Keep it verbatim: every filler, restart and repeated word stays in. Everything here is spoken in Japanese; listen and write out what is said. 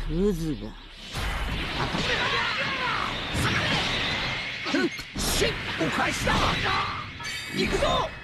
クズが。 しっお返しだ。行くぞ。